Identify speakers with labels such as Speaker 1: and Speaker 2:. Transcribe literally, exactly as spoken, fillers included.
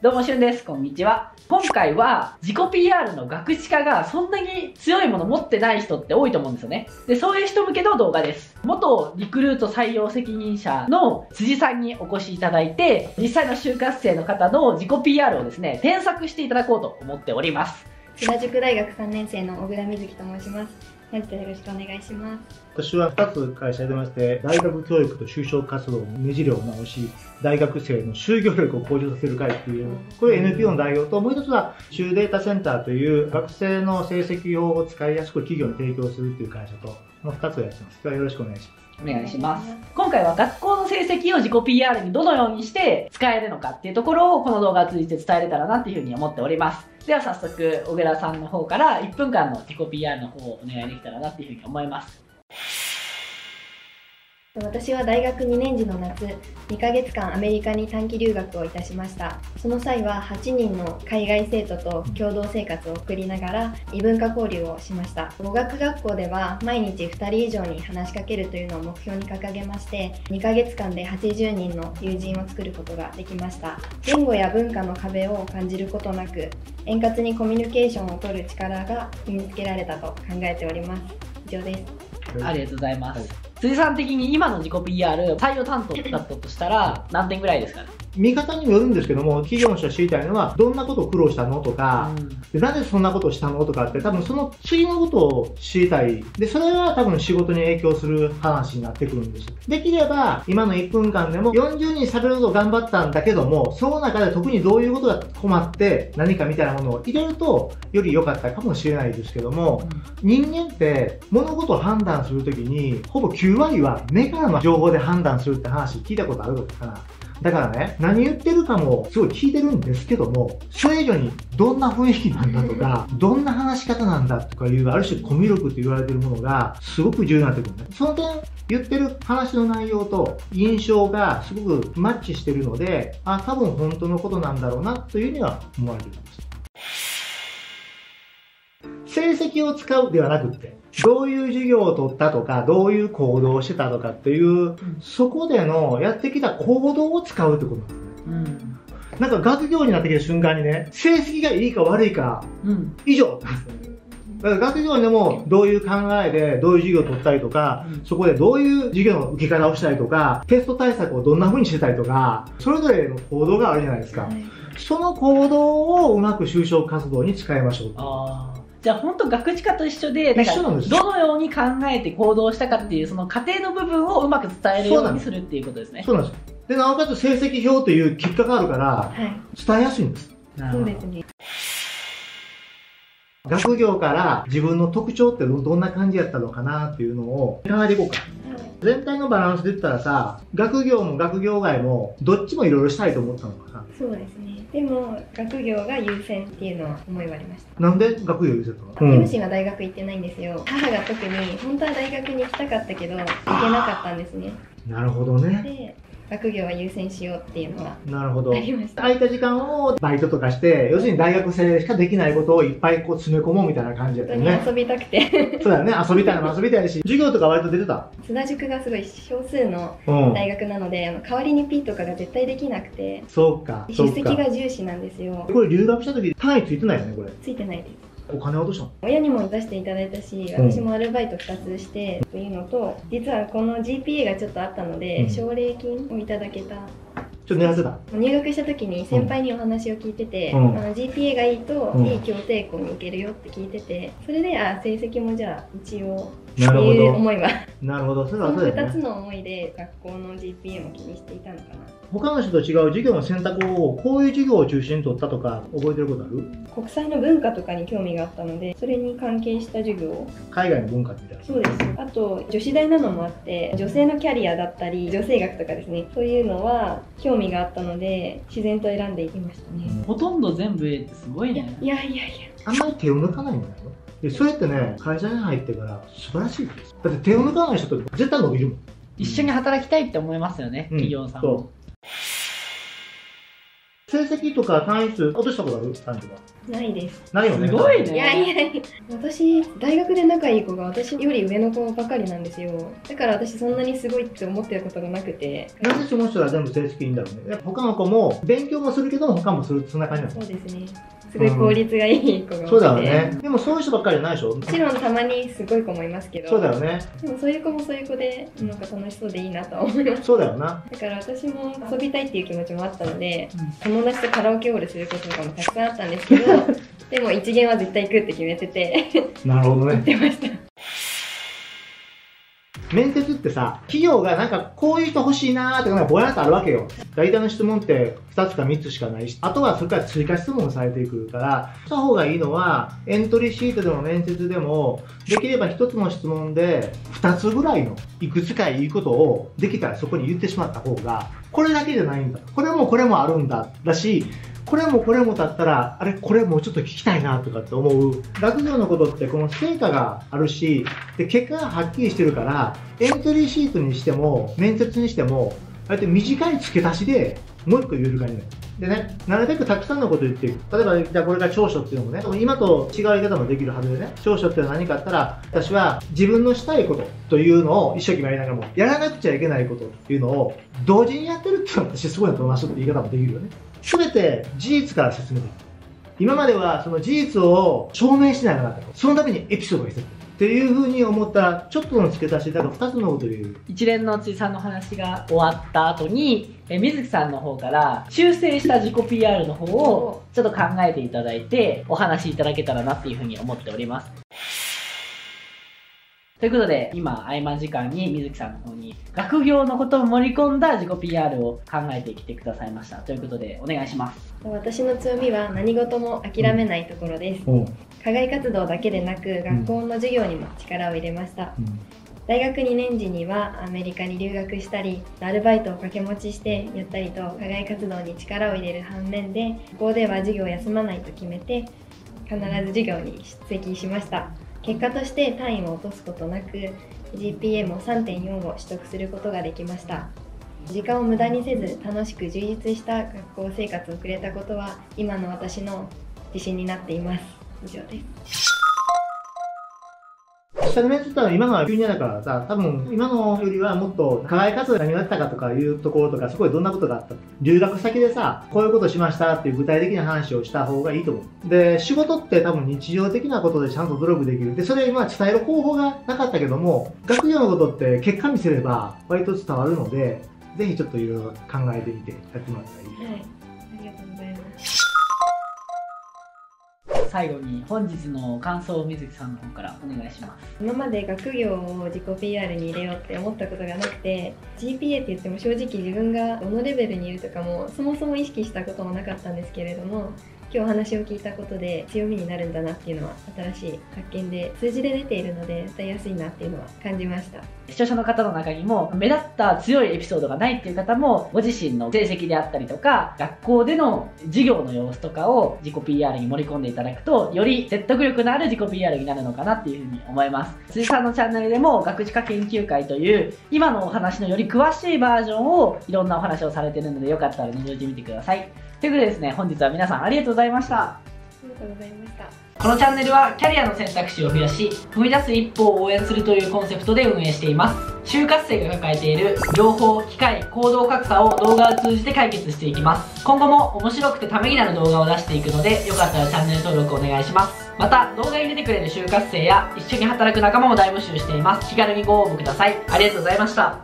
Speaker 1: どうもしゅんです。こんにちは。今回は自己 ピーアール のガクチカがそんなに強いもの持ってない人って多いと思うんですよね。で、そういう人向けの動画です。元リクルート採用責任者の辻さんにお越しいただいて、実際の就活生の方の自己 ピーアール をですね、添削していただこうと思っております。
Speaker 2: 津田塾大学さんねん生の小倉瑞希と申します。本日はよろしくお願いします。
Speaker 3: 私はふたつ会社やってまして、大学教育と就職活動のねじれを直し、大学生の就業力を向上させる会っていう、これ エヌピーオー の代表と、もう一つは、就データセンターという学生の成績表を使いやすく企業に提供するっていう会社と、このふたつをやってます。ではよろしくお願いします。
Speaker 1: お願いします。今回は学校の成績を自己 ピーアール にどのようにして使えるのかっていうところをこの動画を通じて伝えれたらなっていうふうに思っております。では早速、小倉さんの方からいっぷんかんの自己 ピーアール の方をお願いできたらなっていうふうに思います。
Speaker 2: 私は大学にねん時の夏、にかげつかんアメリカに短期留学をいたしました。その際ははちにんの海外生徒と共同生活を送りながら異文化交流をしました。語学学校では毎日ふたり以上に話しかけるというのを目標に掲げまして、にかげつかんではちじゅうにんの友人を作ることができました。言語や文化の壁を感じることなく、円滑にコミュニケーションを取る力が身につけられたと考えております。以上です。
Speaker 1: ありがとうございます。はい、辻さん的に今の自己 ピーアール 採用担当だったとしたら何点ぐらいですかね？
Speaker 3: 見方にもよるんですけども、企業の人が知りたいのは、どんなことを苦労したのとか、うん、でなぜそんなことをしたのとかって、多分その次のことを知りたい。で、それは多分仕事に影響する話になってくるんです。できれば、今のいっぷんかんでもよんじゅうにん喋ることを頑張ったんだけども、その中で特にどういうことが困って何かみたいなものを入れると、より良かったかもしれないですけども、うん、人間って物事を判断するときに、ほぼきゅうわりは目からの情報で判断するって話聞いたことあるのかな。だからね、何言ってるかもすごい聞いてるんですけども、それ以上にどんな雰囲気なんだとか、どんな話し方なんだとかいう、ある種コミュ力って言われてるものがすごく重要になってくるね。その点、言ってる話の内容と印象がすごくマッチしてるので、あ、多分本当のことなんだろうなというふうには思われています。成績を使うではなくって、どういう授業を取ったとか、どういう行動をしてたとかっていう、うん、そこでのやってきた行動を使うってことなんですね。うん、なんか学業になってきた瞬間にね、成績がいいか悪いか、うん、以上なんですね。だから学業でもどういう考えでどういう授業を取ったりとか、うん、そこでどういう授業の受け方をしたりとか、テスト対策をどんな風にしてたりとか、それぞれの行動があるじゃないですか。はい、その行動をうまく就職活動に使いましょう。
Speaker 1: あじゃあ本当ガクチカと一緒で、なんかどのように考えて行動したかっていうその過程の部分をうまく伝えるようにするっていうことですね。
Speaker 3: そうなんです。で、なおかつ成績表という結果があるから、伝えやすいんです。
Speaker 2: はい、そうですね。
Speaker 3: 学業から自分の特徴ってどんな感じやったのかなっていうのを考えていこうか。全体のバランスで言ったらさ、学業も学業外もどっちもいろいろしたいと思ったのかな。
Speaker 2: そうですね。でも学業が優先っていうのは思いはありました。
Speaker 3: なんで学業優先なの？
Speaker 2: 両親が大学行ってないんですよ。母が特に本当は大学に行きたかったけど行けなかったんですね。
Speaker 3: なるほどね。
Speaker 2: で学業は優先しようっていうのは
Speaker 3: なるほど。
Speaker 2: ありました。
Speaker 3: 空いた時間をバイトとかして、要するに大学生しかできないことをいっぱいこう詰め込もうみたいな感じだったよね。
Speaker 2: 遊びたくて。
Speaker 3: そうだよね。遊びたいのも遊びたいし、授業とか割と出てた？
Speaker 2: 津田塾がすごい少数の大学なので、うん、あの代わりに P とかが絶対できなくて、
Speaker 3: そうか。
Speaker 2: 出席が重視なんですよ。
Speaker 3: これ留学した時単位ついてないよね、これ。
Speaker 2: ついてないです。
Speaker 3: お金落としたの？
Speaker 2: 親にも出していただいたし、私もアルバイトふたつしてというのと、実はこの ジーピーエー がちょっとあったので、うん、奨励金をいただけた。
Speaker 3: ちょっと狙ってた？
Speaker 2: 入学した時に先輩にお話を聞いてて、うん、あの ジーピーエー がいいと、うん、いい協定校に行けるよって聞いてて、それであ成績もじゃあ一応っていう思いは
Speaker 3: なるほど。そ
Speaker 2: のふたつの思いで学校の ジーピーエー も気にしていたのかな。
Speaker 3: 他の人と違う授業の選択をこういう授業を中心に取ったとか覚えてることある？
Speaker 2: 国際の文化とかに興味があったので、それに関係した授業。
Speaker 3: 海外の文化みたいな。
Speaker 2: そうです。あと女子大なのもあって、女性のキャリアだったり女性学とかですね、そういうのは興味があったので自然と選んでいきましたね。
Speaker 1: うん、ほとんど全部 A ってすごいね。
Speaker 2: いやいやいや、
Speaker 3: あんまり手を抜かないんだよ。でそれってね、会社に入ってから素晴らしいです。だって手を抜かない人って絶対伸びるもん。
Speaker 1: 一緒に働きたいって思いますよね、うん、企業さんも。
Speaker 3: 成成績とか単位数落としたことある？単位とか
Speaker 2: ないです。
Speaker 3: ないよね。
Speaker 1: すごいね。
Speaker 2: いやいやいや、私大学で仲いい子が私より上の子ばかりなんですよ。だから私そんなにすごいって思ってることがなくて。
Speaker 3: なんでその人は全部成績いいんだろうね。やっぱ他の子も勉強もするけど他もする、そんな感じなの。
Speaker 2: そうですね。すごい効率がいい子が多くて、
Speaker 3: そうだよね。でもそういう人ばっかりじゃないでしょ。
Speaker 2: もちろんたまにすごい子もいますけど。
Speaker 3: そうだよね。
Speaker 2: でもそういう子もそういう子でなんか楽しそうでいいなと思います。
Speaker 3: そうだよな。
Speaker 2: だから私も遊びたいっていう気持ちもあったので、うん、友達とカラオケオールすることとかもたくさんあったんですけどでも一限は絶対行くって決めてて
Speaker 3: なるほどね。
Speaker 2: 行ってました。
Speaker 3: 面接ってさ、企業がなんかこういう人欲しいなーってなんかぼやっとあるわけよ。大体の質問ってふたつかみっつしかないし、あとはそれから追加質問されていくから、した方がいいのは、エントリーシートでも面接でも、できればひとつの質問でふたつぐらいのいくつかいいことをできたらそこに言ってしまった方が、これだけじゃないんだ。これもこれもあるんだ。だし、これもこれもだったら、あれ、これもうちょっと聞きたいなとかって思う。学業のことってこの成果があるし、で、結果がはっきりしてるから、エントリーシートにしても、面接にしても、ああやって短い付け足しでもう一個言える感じなの。でね、なるべくたくさんのこと言っていく。例えば、じゃあこれが長所っていうのもね、今と違う言い方もできるはずでね、長所っていうのは何かあったら、私は自分のしたいことというのを一生懸命やりながらも、やらなくちゃいけないことっていうのを同時にやってるっていうのは私すごいなと思いますって言い方もできるよね。すべて事実から説明できる。今まではその事実を証明しないなかった。そのためにエピソードが必要っていうふうに思ったら、ちょっとの付け足し、だからふたつのことを言う。
Speaker 1: 一連の辻さんの話が終わった後に、え水木さんの方から修正した自己 ピーアール の方をちょっと考えていただいて、お話しいただけたらなっていうふうに思っております。ということで、今、合間時間に水木さんの方に学業のことを盛り込んだ自己 ピーアール を考えてきてくださいました。ということで、お願いします。
Speaker 2: 私の強みは何事も諦めないところです。うん、課外活動だけでなく、学校の授業にも力を入れました。うん、大学にねん時にはアメリカに留学したり、アルバイトを掛け持ちしてやったりと、課外活動に力を入れる反面で、ここでは授業を休まないと決めて、必ず授業に出席しました。結果として単位を落とすことなく ジーピーエー も さんてんよん を取得することができました。時間を無駄にせず楽しく充実した学校生活を送れたことは今の私の自信になっています。以上です。
Speaker 3: 下の面接は今のは急にだからさ、多分今のよりはもっと課外活動何があったかとかいうところとか、そこでどんなことがあった、留学先でさ、こういうことしましたっていう具体的な話をした方がいいと思う。で、仕事って多分日常的なことでちゃんと努力できる。で、それ今伝える方法がなかったけども、学業のことって結果見せれば割と伝わるので、ぜひちょっといろいろ考えてみてやってもらったらいい。
Speaker 2: はい、ありがとうございます。
Speaker 1: 最後に本日の感想を水木さんの方からお願いします。
Speaker 2: 今まで学業を自己 ピーアール に入れようって思ったことがなくて、 ジーピーエー って言っても正直自分がどのレベルにいるとかもそもそも意識したこともなかったんですけれども、今日お話を聞いたことで強みになるんだなっていうのは新しい発見で、数字で出ているので伝えやすいなっていうのは感じました。
Speaker 1: 視聴者の方の中にも目立った強いエピソードがないっていう方も、ご自身の成績であったりとか学校での授業の様子とかを自己 ピーアール に盛り込んでいただくと、より説得力のある自己 ピーアール になるのかなっていうふうに思います。辻さんのチャンネルでも学士科研究会という今のお話のより詳しいバージョンをいろんなお話をされているので、よかったら覗いてみてください。ということでですね、本日は皆さんありがとうございました。
Speaker 2: ありがとうございました。
Speaker 1: このチャンネルはキャリアの選択肢を増やし、踏み出す一歩を応援するというコンセプトで運営しています。就活生が抱えている情報、機会、行動格差を動画を通じて解決していきます。今後も面白くてためになる動画を出していくので、よかったらチャンネル登録お願いします。また、動画に出てくれる就活生や一緒に働く仲間も大募集しています。気軽にご応募ください。ありがとうございました。